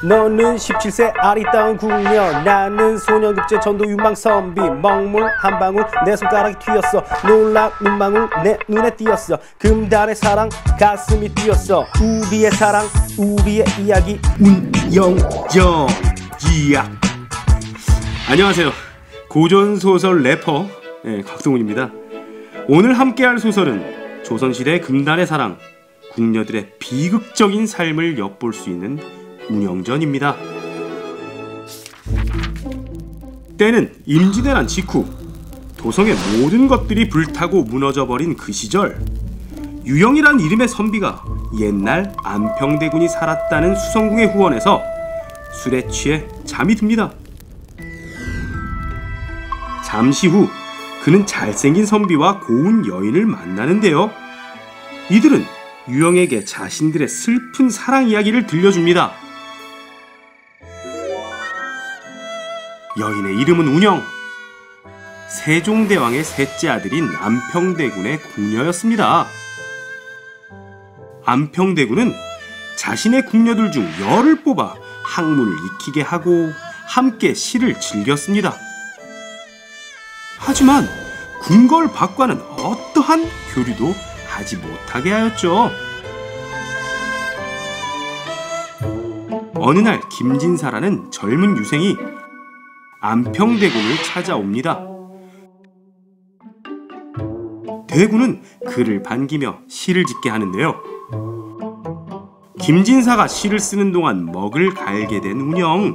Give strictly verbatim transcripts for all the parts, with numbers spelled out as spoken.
너는 십칠 세 아리따운 궁녀, 나는 소년급제 전도 유망 선비. 먹물 한 방울 내 손가락이 튀었어. 놀라 눈망울 내 눈에 띄었어. 금단의 사랑 가슴이 뛰었어. 우리의 사랑 우리의 이야기 운영정 이야. 안녕하세요, 고전소설 래퍼 네, 곽동훈입니다. 오늘 함께할 소설은 조선시대 금단의 사랑, 궁녀들의 비극적인 삶을 엿볼 수 있는 운영전입니다. 때는 임진왜란 직후, 도성의 모든 것들이 불타고 무너져버린 그 시절, 유영이란 이름의 선비가 옛날 안평대군이 살았다는 수성궁의 후원에서 술에 취해 잠이 듭니다. 잠시 후 그는 잘생긴 선비와 고운 여인을 만나는데요, 이들은 유영에게 자신들의 슬픈 사랑 이야기를 들려줍니다. 여인의 이름은 운영. 세종대왕의 셋째 아들인 안평대군의 궁녀였습니다. 안평대군은 자신의 궁녀들 중 열을 뽑아 학문을 익히게 하고 함께 시를 즐겼습니다. 하지만 궁궐박과는 어떠한 교류도 하지 못하게 하였죠. 어느 날 김진사라는 젊은 유생이 안평대군을 찾아옵니다. 대군은 그를 반기며 시를 짓게 하는데요, 김진사가 시를 쓰는 동안 먹을 갈게 된 운영.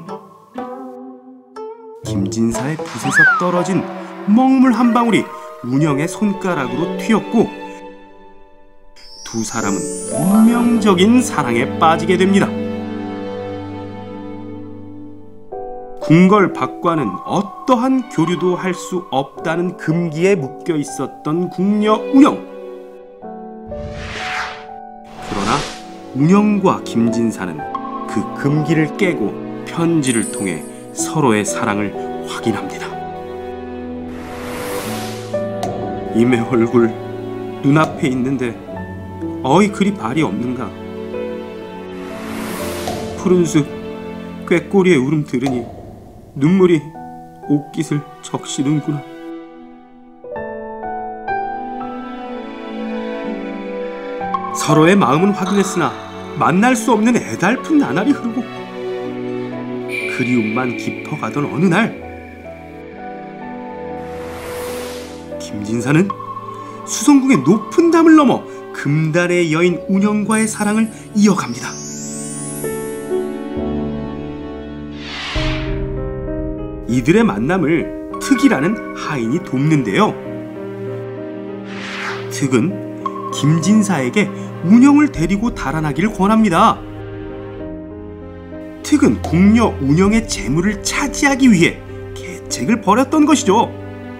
김진사의 붓에서 떨어진 먹물 한 방울이 운영의 손가락으로 튀었고 두 사람은 운명적인 사랑에 빠지게 됩니다. 궁궐박과는 어떠한 교류도 할 수 없다는 금기에 묶여 있었던 궁녀 운영. 그러나 운영과 김진사는 그 금기를 깨고 편지를 통해 서로의 사랑을 확인합니다. 임의 얼굴 눈앞에 있는데 어이 그리 발이 없는가. 푸른 숲 꾀꼬리의 울음 들으니 눈물이 옷깃을 적시는구나. 서로의 마음은 확인했으나 만날 수 없는 애달픈 나날이 흐르고 그리움만 깊어가던 어느 날, 김진사는 수성궁의 높은 담을 넘어 금단의 여인 운영과의 사랑을 이어갑니다. 이들의 만남을 특이라는 하인이 돕는데요, 특은 김진사에게 운영을 데리고 달아나기를 권합니다. 특은 궁녀 운영의 재물을 차지하기 위해 계책을 벌였던 것이죠.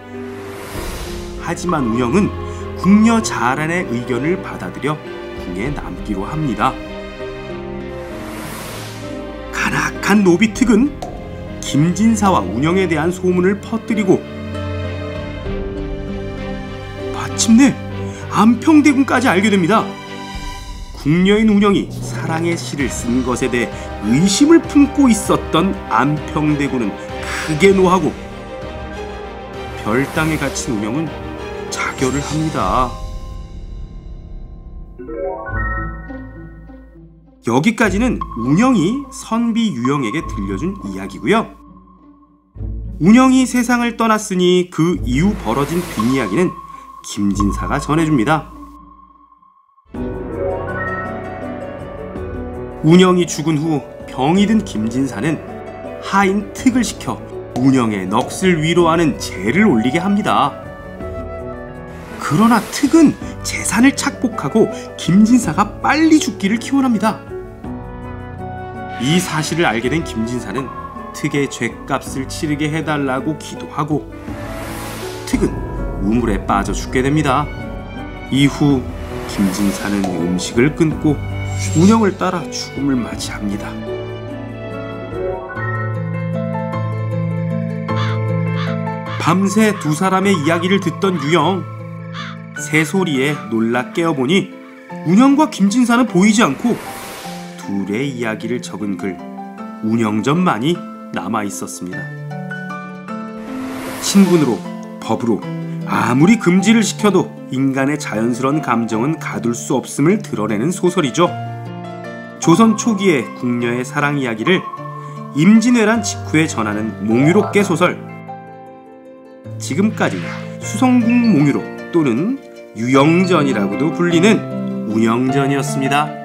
하지만 운영은 궁녀 자란의 의견을 받아들여 궁에 남기로 합니다. 간악한 노비 특은 김진사와 운영에 대한 소문을 퍼뜨리고 마침내 안평대군까지 알게 됩니다. 궁녀인 운영이 사랑의 시를 쓴 것에 대해 의심을 품고 있었던 안평대군은 크게 노하고 별당에 갇힌 운영은 자결을 합니다. 여기까지는 운영이 선비 유영에게 들려준 이야기고요. 운영이 세상을 떠났으니 그 이후 벌어진 뒷이야기는 김진사가 전해줍니다. 운영이 죽은 후 병이 든 김진사는 하인 특을 시켜 운영의 넋을 위로하는 제를 올리게 합니다. 그러나 특은 재산을 착복하고 김진사가 빨리 죽기를 기원합니다. 이 사실을 알게 된 김진사는 특의 죗값을 치르게 해달라고 기도하고 특은 우물에 빠져 죽게 됩니다. 이후 김진사는 음식을 끊고 운영을 따라 죽음을 맞이합니다. 밤새 두 사람의 이야기를 듣던 유영, 새소리에 놀라 깨어보니 운영과 김진사는 보이지 않고 둘의 이야기를 적은 글 운영전만이 남아 있었습니다. 신분으로, 법으로 아무리 금지를 시켜도 인간의 자연스러운 감정은 가둘 수 없음을 드러내는 소설이죠. 조선 초기의 궁녀의 사랑 이야기를 임진왜란 직후에 전하는 몽유록계 소설. 지금까지 수성궁 몽유록 또는 유영전이라고도 불리는 운영전이었습니다.